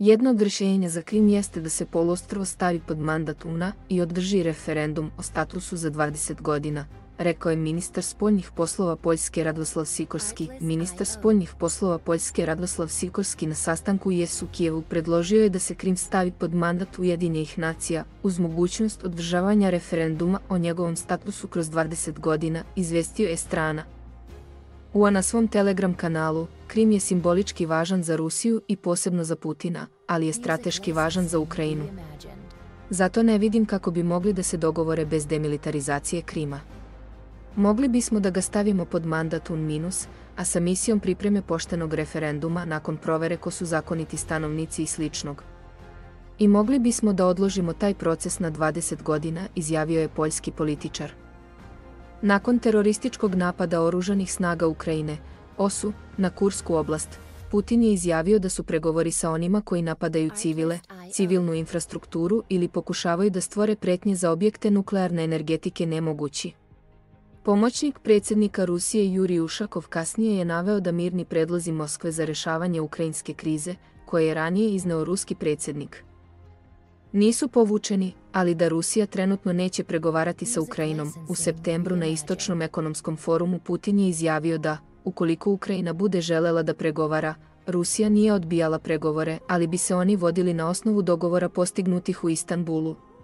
Jedno od rješenja za Krim jeste da se poluostrvo stavi pod mandat UN-a i održi referendum o statusu za 20 godina, rekao je ministar spoljnih poslova Poljske Radoslav Sikorski. Ministar spoljnih poslova Poljske Radoslav Sikorski na sastanku u Kijevu predložio je da se Krim stavi pod mandat Ujedinjenih nacija, uz mogućnost održavanja referenduma o njegovom statusu kroz 20 godina, izvestio je strana. UN na svom Telegram kanalu: Krim je simbolički važan za Rusiju i posebno za Putina, ali je strateški važan za Ukrajinu. Zato ne vidim kako bi mogli da se dogovore bez demilitarizacije Krima. Mogli bismo da ga stavimo pod mandat UN-, a sa misijom pripreme poštenog referenduma nakon provere ko su zakoniti stanovnici i sličnog. I mogli bismo da odložimo taj proces na 20 godina, izjavio je poljski političar. Nakon terorističkog napada oružanih snaga Ukrajine, OSU, na Kursku oblast, Putin je izjavio da su pregovori sa onima koji napadaju civilnu infrastrukturu ili pokušavaju da stvore pretnje za objekte nuklearne energetike nemogući. Pomoćnik predsjednika Rusije Jurij Ušakov kasnije je naveo da mirni predlozi Moskve za rešavanje ukrajinske krize, koje je ranije izneo ruski predsjednik, nisu povučeni, ali da Rusija trenutno neće pregovarati sa Ukrajinom. U septembru na Istočnom ekonomskom forumu Putin je izjavio da, ukoliko Ukrajina bude želela da pregovara, Rusija nije odbijala pregovore, ali bi se oni vodili na osnovu dogovora postignutih u Istanbulu.